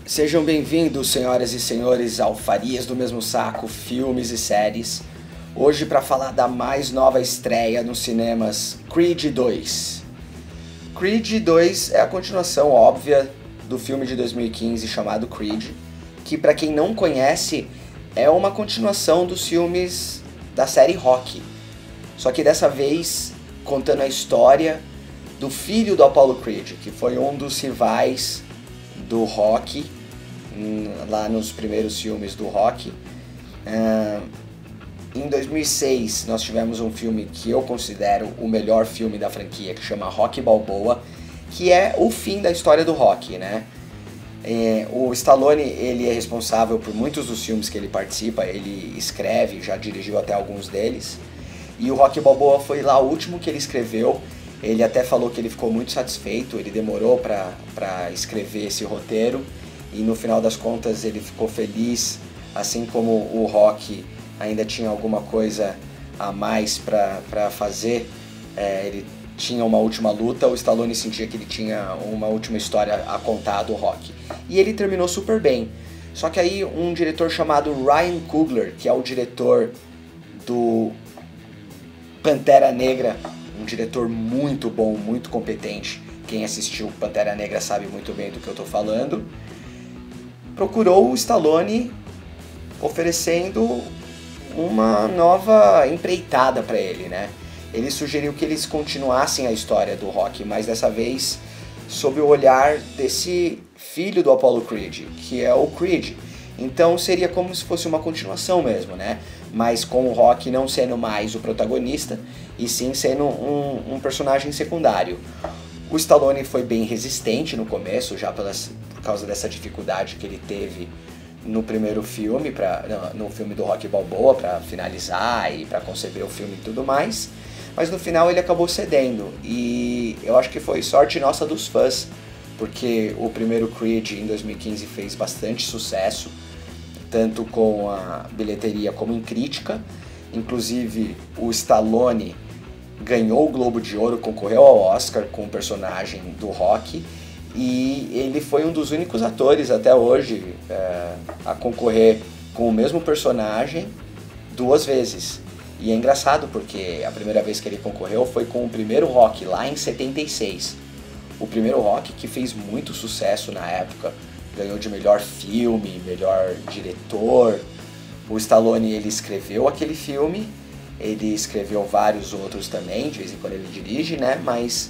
Sejam bem-vindos, senhoras e senhores, ao Farias do Mesmo Saco, filmes e séries. Hoje para falar da mais nova estreia nos cinemas, Creed 2. Creed 2 é a continuação óbvia do filme de 2015 chamado Creed, que para quem não conhece é uma continuação dos filmes da série Rocky. Só que dessa vez contando a história do filho do Apollo Creed, que foi um dos rivais do Rocky, lá nos primeiros filmes do Rocky. Em 2006 nós tivemos um filme que eu considero o melhor filme da franquia, que chama Rocky Balboa, que é o fim da história do Rocky, né? O Stallone, ele é responsável por muitos dos filmes que ele participa, ele escreve, já dirigiu até alguns deles, e o Rocky Balboa foi lá o último que ele escreveu. Ele até falou que ele ficou muito satisfeito, ele demorou para escrever esse roteiro e no final das contas ele ficou feliz, assim como o Rocky ainda tinha alguma coisa a mais para fazer, ele tinha uma última luta, o Stallone sentia que ele tinha uma última história a contar do Rocky. E ele terminou super bem. Só que aí um diretor chamado Ryan Coogler, que é o diretor do Pantera Negra, um diretor muito bom, muito competente, quem assistiu Pantera Negra sabe muito bem do que eu estou falando, procurou o Stallone oferecendo uma nova empreitada para ele, né? Ele sugeriu que eles continuassem a história do Rocky, mas dessa vez sob o olhar desse filho do Apollo Creed, que é o Creed. Então seria como se fosse uma continuação mesmo, né? Mas com o Rocky não sendo mais o protagonista, e sim sendo um personagem secundário. O Stallone foi bem resistente no começo, já por causa dessa dificuldade que ele teve no primeiro filme, no filme do Rocky Balboa, para finalizar e para conceber o filme e tudo mais. Mas no final ele acabou cedendo, e eu acho que foi sorte nossa dos fãs, porque o primeiro Creed em 2015 fez bastante sucesso, tanto com a bilheteria como em crítica. Inclusive o Stallone ganhou o Globo de Ouro, concorreu ao Oscar com o personagem do Rocky, e ele foi um dos únicos atores até hoje a concorrer com o mesmo personagem 2 vezes. E é engraçado porque a primeira vez que ele concorreu foi com o primeiro Rocky, lá em 76. O primeiro Rocky, que fez muito sucesso na época, ganhou de melhor filme, melhor diretor. O Stallone, ele escreveu aquele filme, ele escreveu vários outros também, de vez em quando ele dirige, né? Mas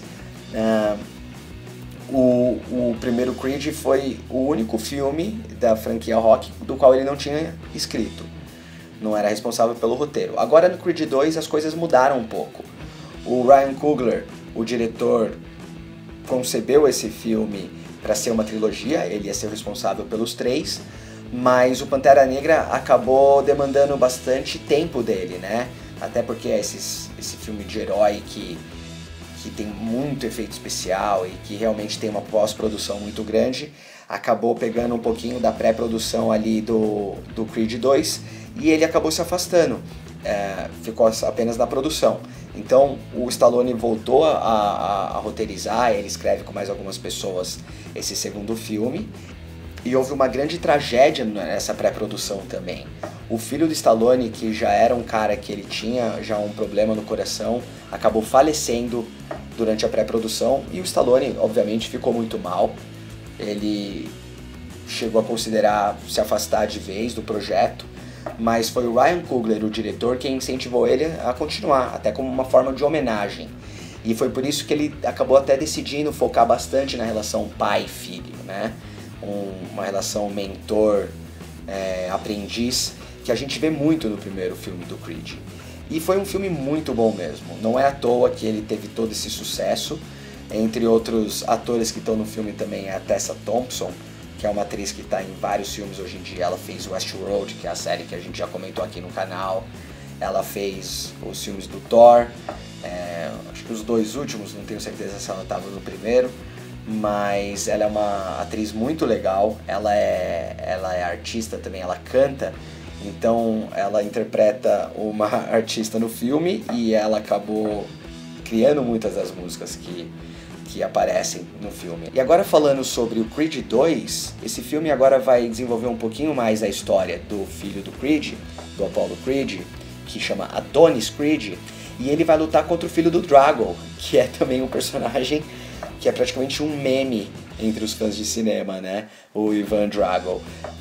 o primeiro Creed foi o único filme da franquia Rocky do qual ele não tinha escrito. Não era responsável pelo roteiro. Agora no Creed 2 as coisas mudaram um pouco. O Ryan Coogler, o diretor, concebeu esse filme para ser uma trilogia, ele ia ser o responsável pelos 3, mas o Pantera Negra acabou demandando bastante tempo dele, né? Até porque esse filme de herói que tem muito efeito especial e que realmente tem uma pós-produção muito grande, acabou pegando um pouquinho da pré-produção ali do Creed 2 e ele acabou se afastando, ficou apenas na produção. Então o Stallone voltou a roteirizar, ele escreve com mais algumas pessoas esse segundo filme, e houve uma grande tragédia nessa pré-produção também. O filho do Stallone, que já era um cara que ele tinha já um problema no coração, acabou falecendo durante a pré-produção, e o Stallone obviamente ficou muito mal. Ele chegou a considerar se afastar de vez do projeto, mas foi o Ryan Coogler, o diretor, quem incentivou ele a continuar, até como uma forma de homenagem. E foi por isso que ele acabou até decidindo focar bastante na relação pai-filho, né? Uma relação mentor-aprendiz, que a gente vê muito no primeiro filme do Creed. E foi um filme muito bom mesmo, não é à toa que ele teve todo esse sucesso. Entre outros atores que estão no filme também é a Tessa Thompson, que é uma atriz que está em vários filmes hoje em dia. Ela fez Westworld, que é a série que a gente já comentou aqui no canal. Ela fez os filmes do Thor, acho que os 2 últimos, não tenho certeza se ela estava no primeiro, mas ela é uma atriz muito legal. Ela é artista também, ela canta, então ela interpreta uma artista no filme e ela acabou criando muitas das músicas que que aparecem no filme. E agora falando sobre o Creed 2, esse filme agora vai desenvolver um pouquinho mais a história do filho do Creed, do Apollo Creed, que chama Adonis Creed, e ele vai lutar contra o filho do Drago, que é também um personagem que é praticamente um meme entre os fãs de cinema, né? O Ivan Drago.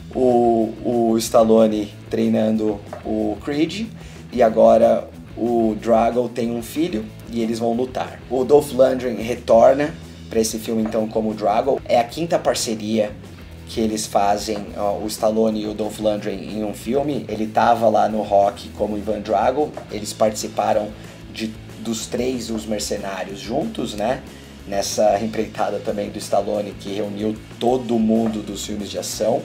O Stallone treinando o Creed, e agora o Drago tem um filho e eles vão lutar. O Dolph Lundgren retorna para esse filme então como Drago. É a quinta parceria que eles fazem, o Stallone e o Dolph Lundgren, em um filme. Ele tava lá no Rock como Ivan Drago, eles participaram dos três Os Mercenários juntos, né? Nessa empreitada também do Stallone, que reuniu todo mundo dos filmes de ação.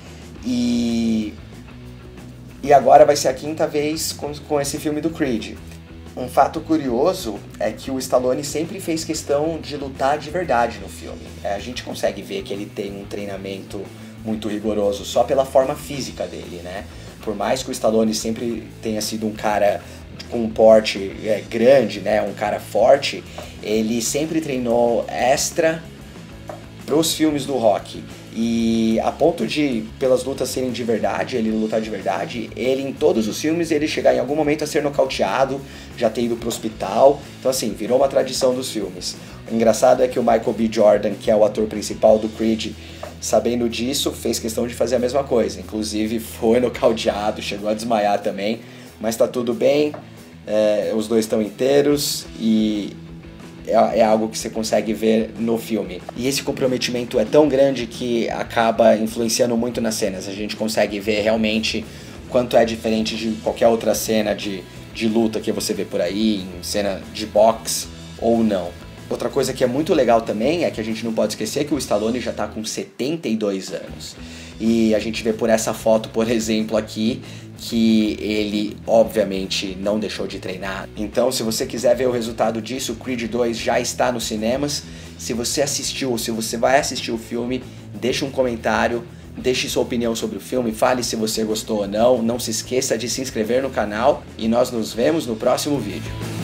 E agora vai ser a quinta vez com esse filme do Creed. Um fato curioso é que o Stallone sempre fez questão de lutar de verdade no filme. A gente consegue ver que ele tem um treinamento muito rigoroso só pela forma física dele, né? Por mais que o Stallone sempre tenha sido um cara com um porte grande, né? Um cara forte, ele sempre treinou extra para os filmes do Rock. E a ponto de, pelas lutas serem de verdade, ele lutar de verdade, ele em todos os filmes ele chegar em algum momento a ser nocauteado, já ter ido pro hospital. Então assim, virou uma tradição dos filmes. O engraçado é que o Michael B. Jordan, que é o ator principal do Creed, sabendo disso, fez questão de fazer a mesma coisa. Inclusive foi nocauteado, chegou a desmaiar também, mas tá tudo bem, os dois estão inteiros e é algo que você consegue ver no filme. E esse comprometimento é tão grande que acaba influenciando muito nas cenas. A gente consegue ver realmente quanto é diferente de qualquer outra cena de luta que você vê por aí, em cena de boxe ou não. Outra coisa que é muito legal também é que a gente não pode esquecer que o Stallone já está com 72 anos. E a gente vê por essa foto, por exemplo, aqui, que ele obviamente não deixou de treinar. Então, se você quiser ver o resultado disso, o Creed 2 já está nos cinemas. Se você assistiu ou se você vai assistir o filme, deixe um comentário, deixe sua opinião sobre o filme, fale se você gostou ou não. Não se esqueça de se inscrever no canal e nós nos vemos no próximo vídeo.